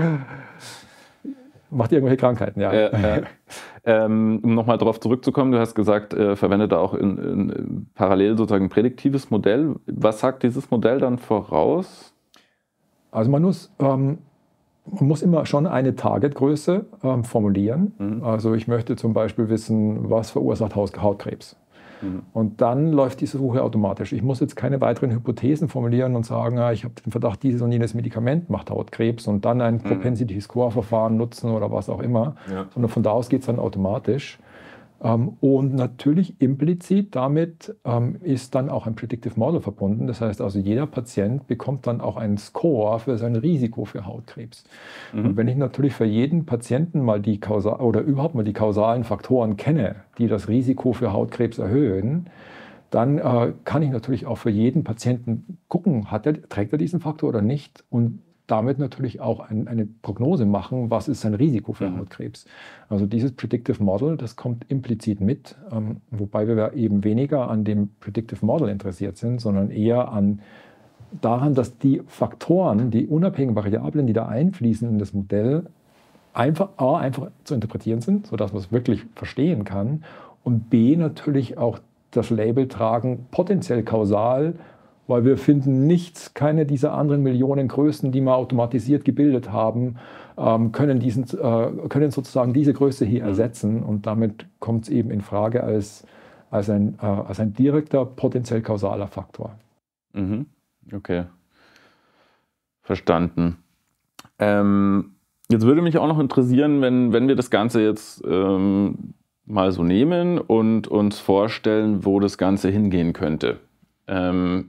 macht irgendwelche Krankheiten. Ja. Äh, äh, ähm, um nochmal darauf zurückzukommen, du hast gesagt, äh, verwendet da auch in, in parallel sozusagen ein prädiktives Modell. Was sagt dieses Modell dann voraus? Also man muss, ähm, man muss immer schon eine Targetgröße ähm, formulieren. Mhm. Also ich möchte zum Beispiel wissen, was verursacht Hautkrebs. Und dann läuft diese Suche automatisch. Ich muss jetzt keine weiteren Hypothesen formulieren und sagen, ja, ich habe den Verdacht, dieses und jenes Medikament macht Hautkrebs und dann ein Propensity-Score-Verfahren nutzen oder was auch immer, ja. sondern von da aus geht es dann automatisch. Und natürlich implizit damit ist dann auch ein Predictive Model verbunden. Das heißt also, jeder Patient bekommt dann auch einen Score für sein Risiko für Hautkrebs. Mhm. Und wenn ich natürlich für jeden Patienten mal die kausal oder überhaupt mal die kausalen Faktoren kenne, die das Risiko für Hautkrebs erhöhen, dann äh, kann ich natürlich auch für jeden Patienten gucken, hat er, trägt er diesen Faktor oder nicht und damit natürlich auch ein, eine Prognose machen, was ist sein Risiko für mhm. Hautkrebs. Also dieses Predictive Model, das kommt implizit mit, ähm, wobei wir eben weniger an dem Predictive Model interessiert sind, sondern eher an daran, dass die Faktoren, die unabhängigen Variablen, die da einfließen in das Modell, einfach A, einfach zu interpretieren sind, sodass man es wirklich verstehen kann und B, natürlich auch das Label tragen, potenziell kausal, weil wir finden nichts, keine dieser anderen Millionen Größen, die wir automatisiert gebildet haben, ähm, können, diesen, äh, können sozusagen diese Größe hier ersetzen. Und damit kommt es eben in Frage als, als, ein, äh, als ein direkter, potenziell kausaler Faktor. Mhm. Okay. Verstanden. Ähm, jetzt würde mich auch noch interessieren, wenn, wenn wir das Ganze jetzt ähm, mal so nehmen und uns vorstellen, wo das Ganze hingehen könnte. Ähm,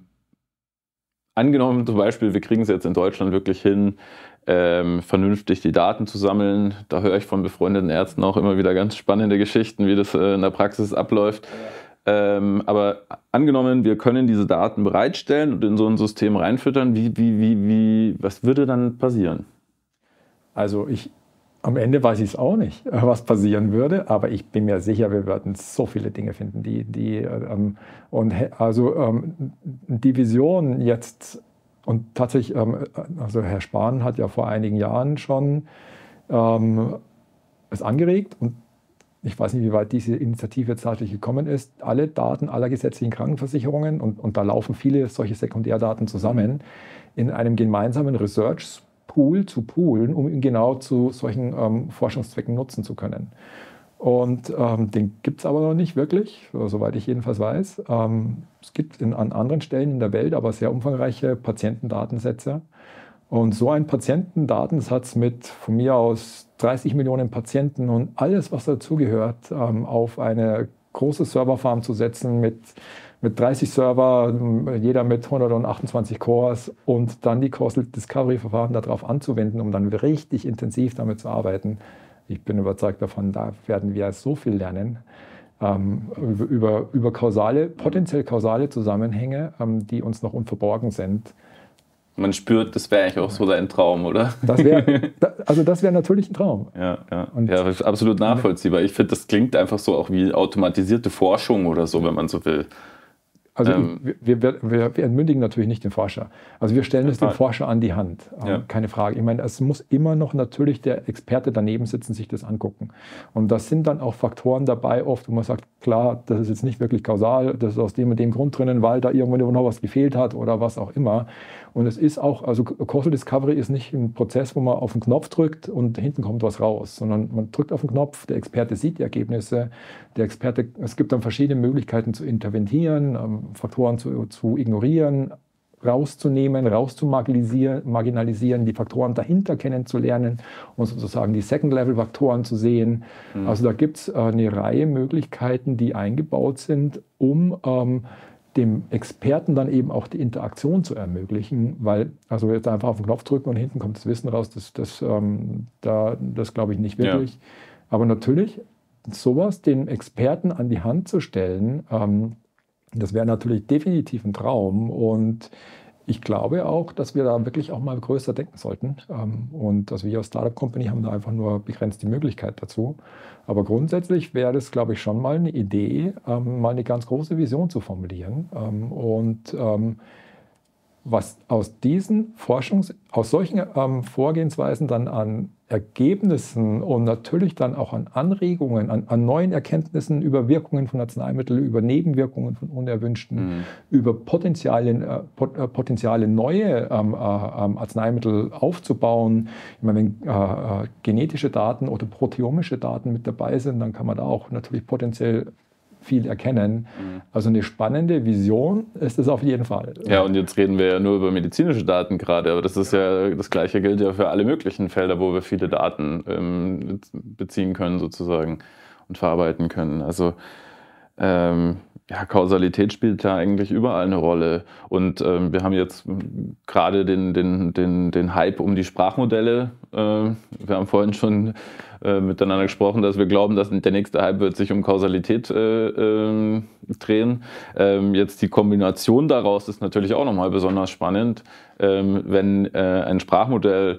angenommen zum Beispiel, wir kriegen es jetzt in Deutschland wirklich hin, ähm, vernünftig die Daten zu sammeln. Da höre ich von befreundeten Ärzten auch immer wieder ganz spannende Geschichten, wie das äh, in der Praxis abläuft. Ja. Ähm, aber angenommen, wir können diese Daten bereitstellen und in so ein System reinfüttern, wie, wie, wie, wie, was würde dann passieren? Also ich Am Ende weiß ich es auch nicht, was passieren würde, aber ich bin mir sicher, wir würden so viele Dinge finden, die, die ähm, und also ähm, die Vision jetzt und tatsächlich, ähm, also Herr Spahn hat ja vor einigen Jahren schon ähm, es angeregt und ich weiß nicht, wie weit diese Initiative jetzt tatsächlich gekommen ist, alle Daten aller gesetzlichen Krankenversicherungen und, und da laufen viele solche Sekundärdaten zusammen in einem gemeinsamen Research Pool zu poolen, um ihn genau zu solchen ähm, Forschungszwecken nutzen zu können. Und ähm, den gibt es aber noch nicht wirklich, soweit ich jedenfalls weiß. Ähm, es gibt in, an anderen Stellen in der Welt aber sehr umfangreiche Patientendatensätze. Und so ein Patientendatensatz mit von mir aus dreißig Millionen Patienten und alles, was dazugehört, ähm, auf eine große Serverfarm zu setzen mit mit dreißig Server, jeder mit hundertachtundzwanzig Cores und dann die Causal Discovery Verfahren darauf anzuwenden, um dann richtig intensiv damit zu arbeiten. Ich bin überzeugt davon, da werden wir so viel lernen ähm, über, über, über kausale, potenziell kausale Zusammenhänge, ähm, die uns noch unverborgen sind. Man spürt, das wäre eigentlich auch so dein Traum, oder? Das wär, also das wäre natürlich ein Traum. Ja, ja. Und ja, absolut nachvollziehbar. Ich finde, das klingt einfach so auch wie automatisierte Forschung oder so, wenn man so will. Also ähm, wir, wir, wir, wir entmündigen natürlich nicht den Forscher. Also wir stellen es dem Forscher an die Hand, ähm, ja. Keine Frage. Ich meine, es muss immer noch natürlich der Experte daneben sitzen, sich das angucken. Und das sind dann auch Faktoren dabei oft, wo man sagt, klar, das ist jetzt nicht wirklich kausal, das ist aus dem und dem Grund drinnen, weil da irgendwo noch was gefehlt hat oder was auch immer. Und es ist auch, also Causal Discovery ist nicht ein Prozess, wo man auf den Knopf drückt und hinten kommt was raus, sondern man drückt auf den Knopf, der Experte sieht die Ergebnisse, der Experte, es gibt dann verschiedene Möglichkeiten zu intervenieren, ähm, Faktoren zu, zu ignorieren, rauszunehmen, rauszumarginalisieren, marginalisieren, die Faktoren dahinter kennenzulernen und sozusagen die Second-Level-Faktoren zu sehen. Mhm. Also da gibt es äh, eine Reihe Möglichkeiten, die eingebaut sind, um ähm, dem Experten dann eben auch die Interaktion zu ermöglichen, weil also jetzt einfach auf den Knopf drücken und hinten kommt das Wissen raus, das, das, ähm, da, das glaube ich nicht wirklich. Ja. Aber natürlich, sowas den Experten an die Hand zu stellen, ähm, das wäre natürlich definitiv ein Traum und ich glaube auch, dass wir da wirklich auch mal größer denken sollten. Und also wir als Startup Company haben da einfach nur begrenzt die Möglichkeit dazu. Aber grundsätzlich wäre das, glaube ich, schon mal eine Idee, mal eine ganz große Vision zu formulieren. Und was aus diesen Forschungs-, aus solchen Vorgehensweisen dann an Ergebnissen und natürlich dann auch an Anregungen, an, an neuen Erkenntnissen über Wirkungen von Arzneimitteln, über Nebenwirkungen von unerwünschten, mhm. über Potenziale, äh, Potenziale neue ähm, äh, Arzneimittel aufzubauen. Ich meine, wenn äh, genetische Daten oder proteomische Daten mit dabei sind, dann kann man da auch natürlich potenziell viel erkennen. Mhm. Also eine spannende Vision ist es auf jeden Fall. Ja, und jetzt reden wir ja nur über medizinische Daten gerade, aber das ist ja, das Gleiche gilt ja für alle möglichen Felder, wo wir viele Daten ähm, beziehen können sozusagen und verarbeiten können. Also ähm, ja, Kausalität spielt ja eigentlich überall eine Rolle. Und ähm, wir haben jetzt gerade den, den, den, den Hype um die Sprachmodelle. Äh, wir haben vorhin schon äh, miteinander gesprochen, dass wir glauben, dass der nächste Hype wird sich um Kausalität äh, äh, drehen. Ähm, jetzt die Kombination daraus ist natürlich auch nochmal besonders spannend. Ähm, wenn äh, ein Sprachmodell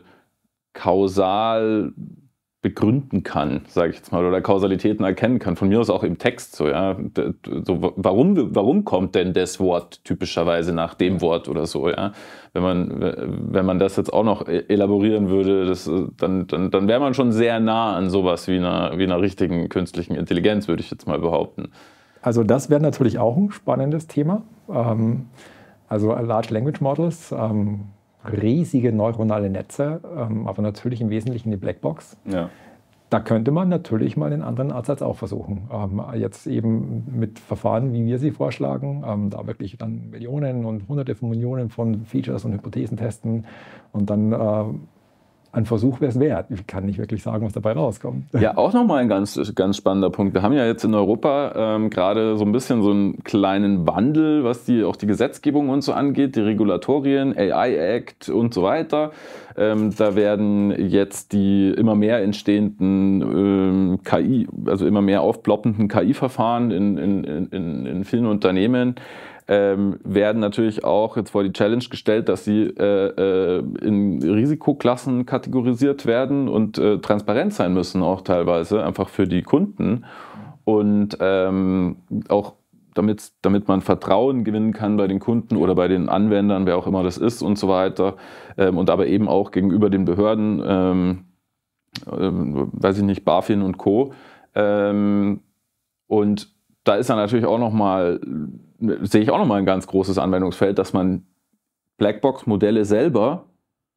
kausal begründen kann, sage ich jetzt mal, oder Kausalitäten erkennen kann, von mir aus auch im Text so, ja, so, warum, warum kommt denn das Wort typischerweise nach dem Wort oder so, ja, wenn man, wenn man das jetzt auch noch elaborieren würde, das, dann, dann, dann wäre man schon sehr nah an sowas wie einer, wie einer richtigen künstlichen Intelligenz, würde ich jetzt mal behaupten. Also das wäre natürlich auch ein spannendes Thema. Ähm Also Large Language Models, ähm, riesige neuronale Netze, ähm, aber natürlich im Wesentlichen die Blackbox. Ja. Da könnte man natürlich mal einen anderen Ansatz auch versuchen. Ähm, jetzt eben mit Verfahren, wie wir sie vorschlagen, ähm, da wirklich dann Millionen und Hunderte von Millionen von Features und Hypothesen testen und dann äh, ein Versuch wäre es wert. Ich kann nicht wirklich sagen, was dabei rauskommt. Ja, auch nochmal ein ganz, ganz spannender Punkt. Wir haben ja jetzt in Europa ähm, gerade so ein bisschen so einen kleinen Wandel, was die, auch die Gesetzgebung und so angeht, die Regulatorien, A I-Act und so weiter. Ähm, da werden jetzt die immer mehr entstehenden ähm, K I, also immer mehr aufploppenden K I-Verfahren in, in, in, in vielen Unternehmen, Ähm, werden natürlich auch jetzt vor die Challenge gestellt, dass sie äh, äh, in Risikoklassen kategorisiert werden und äh, transparent sein müssen, auch teilweise, einfach für die Kunden. Und ähm, auch damit, damit man Vertrauen gewinnen kann bei den Kunden oder bei den Anwendern, wer auch immer das ist und so weiter. Ähm, und aber eben auch gegenüber den Behörden, ähm, äh, weiß ich nicht, BaFin und Co. Ähm, und da ist dann natürlich auch nochmal, sehe ich auch nochmal ein ganz großes Anwendungsfeld, dass man Blackbox-Modelle selber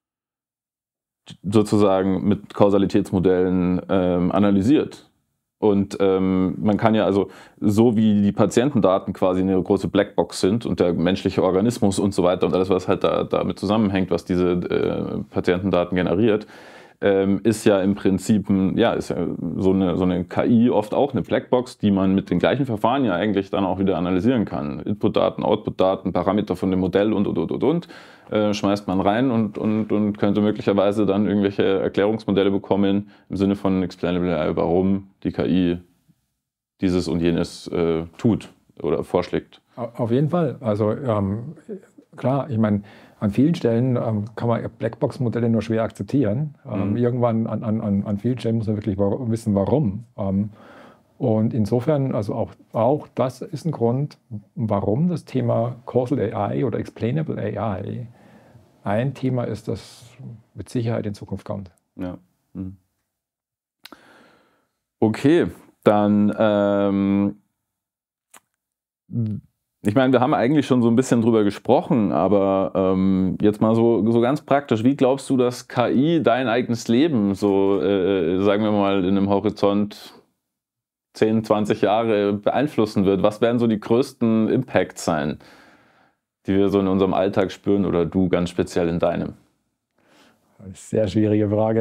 sozusagen mit Kausalitätsmodellen ähm, analysiert. Und ähm, man kann ja also, so wie die Patientendaten quasi eine große Blackbox sind und der menschliche Organismus und so weiter und alles, was halt da, damit zusammenhängt, was diese äh, Patientendaten generiert, Ähm, ist ja im Prinzip ein, ja, ist ja so eine, so eine K I oft auch eine Blackbox, die man mit den gleichen Verfahren ja eigentlich dann auch wieder analysieren kann. Inputdaten, Outputdaten, Parameter von dem Modell und, und, und, und, und. Äh, schmeißt man rein und, und, und könnte möglicherweise dann irgendwelche Erklärungsmodelle bekommen im Sinne von Explainable A I, warum die K I dieses und jenes äh, tut oder vorschlägt. Auf jeden Fall. Also ähm, klar, ich meine, an vielen Stellen ähm, kann man Blackbox-Modelle nur schwer akzeptieren. Ähm, mhm. Irgendwann an, an, an vielen Stellen muss man wirklich wissen, warum. Ähm, und insofern, also auch, auch das ist ein Grund, warum das Thema Causal A I oder Explainable A I ein Thema ist, das mit Sicherheit in Zukunft kommt. Ja. Mhm. Okay, dann ähm ich meine, wir haben eigentlich schon so ein bisschen drüber gesprochen, aber ähm, jetzt mal so, so ganz praktisch, wie glaubst du, dass K I dein eigenes Leben so, äh, sagen wir mal, in einem Horizont zehn, zwanzig Jahre beeinflussen wird? Was werden so die größten Impacts sein, die wir so in unserem Alltag spüren oder du ganz speziell in deinem? Sehr schwierige Frage.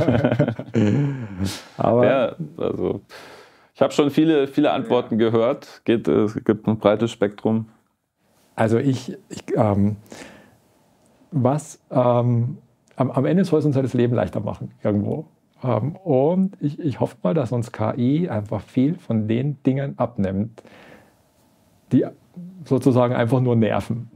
aber ja, also... Ich habe schon viele, viele Antworten ja. gehört. Geht, es gibt ein breites Spektrum. Also ich, ich ähm, was ähm, am, am Ende soll es uns ja das Leben leichter machen, irgendwo. Ähm, und ich, ich hoffe mal, dass uns K I einfach viel von den Dingen abnimmt, die sozusagen einfach nur nerven.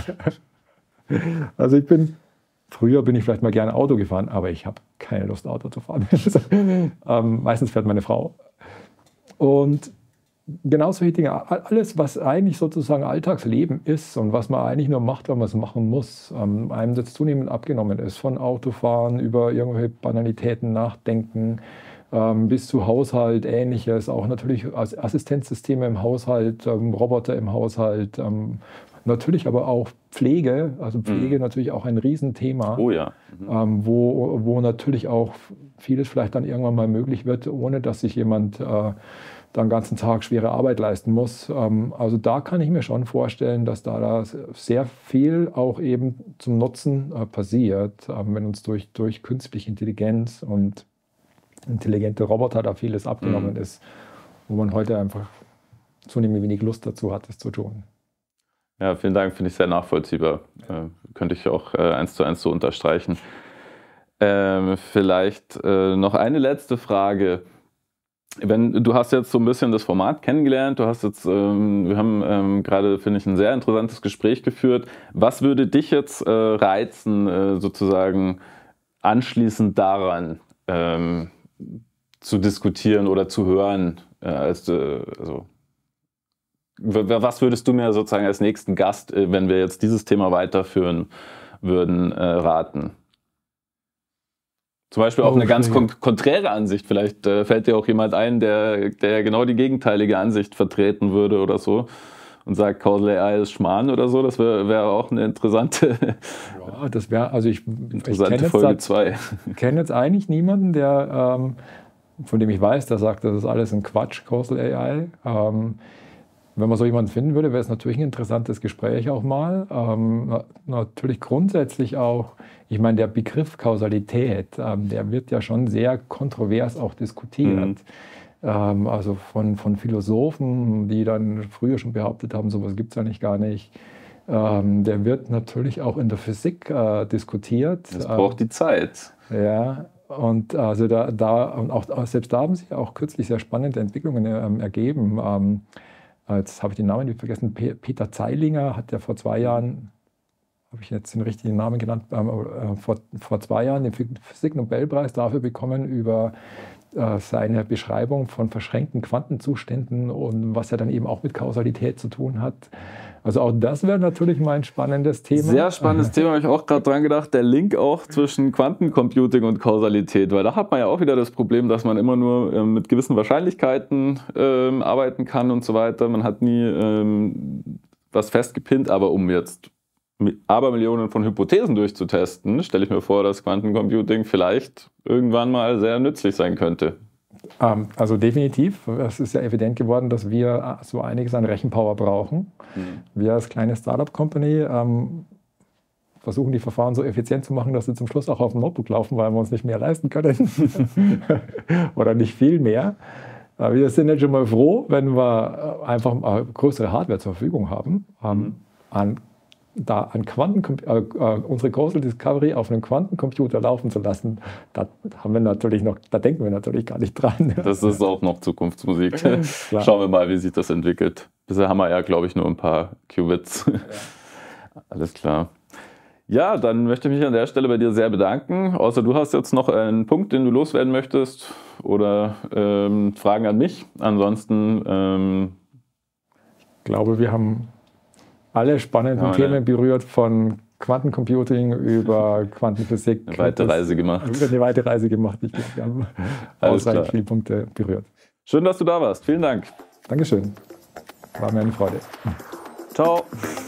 Also ich bin, früher bin ich vielleicht mal gerne Auto gefahren, aber ich habe keine Lust, Auto zu fahren. ähm, meistens fährt meine Frau. Und genau solche Dinge, alles, was eigentlich sozusagen Alltagsleben ist und was man eigentlich nur macht, wenn man es machen muss, ähm, einem das zunehmend abgenommen ist. Von Autofahren über irgendwelche Banalitäten nachdenken, ähm, bis zu Haushalt, Ähnliches. Auch natürlich Assistenzsysteme im Haushalt, ähm, Roboter im Haushalt. Ähm, natürlich aber auch Pflege, also Pflege mhm. natürlich auch ein Riesenthema. Oh ja. Mhm. Ähm, wo, wo natürlich auch vieles vielleicht dann irgendwann mal möglich wird, ohne dass sich jemand äh, den ganzen Tag schwere Arbeit leisten muss. Ähm, also da kann ich mir schon vorstellen, dass da, da sehr viel auch eben zum Nutzen äh, passiert, äh, wenn uns durch, durch künstliche Intelligenz und intelligente Roboter da vieles abgenommen mhm. ist, wo man heute einfach zunehmend wenig Lust dazu hat, das zu tun. Ja, vielen Dank, finde ich sehr nachvollziehbar. Äh, könnte ich auch äh, eins zu eins so unterstreichen. Ähm, vielleicht äh, noch eine letzte Frage. Wenn, du hast jetzt so ein bisschen das Format kennengelernt, du hast jetzt, ähm, wir haben ähm, gerade, finde ich, ein sehr interessantes Gespräch geführt. Was würde dich jetzt äh, reizen, äh, sozusagen anschließend daran ähm, zu diskutieren oder zu hören? Äh, als, äh, also, was würdest du mir sozusagen als nächsten Gast, äh, wenn wir jetzt dieses Thema weiterführen würden, äh, raten? Zum Beispiel auch oh, eine ganz kon konträre Ansicht. Vielleicht äh, fällt dir auch jemand ein, der, der genau die gegenteilige Ansicht vertreten würde oder so. und sagt, Causal A I ist Schmarrn oder so. Das wäre wär auch eine interessante, ja, das wäre, also ich, interessante ich Folge zwei. Ich kenne jetzt eigentlich niemanden, der, ähm, von dem ich weiß, der sagt, das ist alles ein Quatsch, Causal A I. Ähm, wenn man so jemanden finden würde, wäre es natürlich ein interessantes Gespräch auch mal. Ähm, natürlich grundsätzlich auch, ich meine, der Begriff Kausalität, ähm, der wird ja schon sehr kontrovers auch diskutiert. Mhm. Ähm, also von, von Philosophen, die dann früher schon behauptet haben, sowas gibt es eigentlich gar nicht. Ähm, der wird natürlich auch in der Physik äh, diskutiert. Das braucht ähm, die Zeit. Ja, und also da, da und auch selbst da haben sich auch kürzlich sehr spannende Entwicklungen ähm, ergeben. Ähm, jetzt habe ich den Namen nicht vergessen. P Peter Zeilinger hat ja vor zwei Jahren, habe ich jetzt den richtigen Namen genannt, ähm, äh, vor, vor zwei Jahren den Physik-Nobelpreis dafür bekommen über äh, seine Beschreibung von verschränkten Quantenzuständen und was ja dann eben auch mit Kausalität zu tun hat. Also auch das wäre natürlich mal ein spannendes Thema. Sehr spannendes Thema, habe ich auch gerade dran gedacht. Der Link auch zwischen Quantencomputing und Kausalität, weil da hat man ja auch wieder das Problem, dass man immer nur äh, mit gewissen Wahrscheinlichkeiten ähm, arbeiten kann und so weiter. Man hat nie ähm, was festgepinnt, aber um jetzt Abermillionen von Hypothesen durchzutesten, stelle ich mir vor, dass Quantencomputing vielleicht irgendwann mal sehr nützlich sein könnte. Also definitiv. Es ist ja evident geworden, dass wir so einiges an Rechenpower brauchen. Mhm. Wir als kleine Startup-Company ähm, versuchen die Verfahren so effizient zu machen, dass sie zum Schluss auch auf dem Notebook laufen, weil wir uns nicht mehr leisten können. Oder nicht viel mehr. Wir sind jetzt schon mal froh, wenn wir einfach größere Hardware zur Verfügung haben. Mhm. An da an Quanten, äh, unsere Causal Discovery auf einem Quantencomputer laufen zu lassen, da haben wir natürlich noch, da denken wir natürlich gar nicht dran. Das ist auch noch Zukunftsmusik. Schauen wir mal, wie sich das entwickelt. Bisher haben wir ja, glaube ich, nur ein paar Qubits. Ja. Alles klar. Ja, dann möchte ich mich an der Stelle bei dir sehr bedanken. Außer du hast jetzt noch einen Punkt, den du loswerden möchtest oder ähm, Fragen an mich. Ansonsten ähm, ich glaube, wir haben alle spannenden ja, Themen berührt, von Quantencomputing über Quantenphysik. Eine weite Reise gemacht. Eine weite Reise gemacht. Ich glaube, wir haben ausreichend viele Punkte berührt. Schön, dass du da warst. Vielen Dank. Dankeschön. War mir eine Freude. Ciao.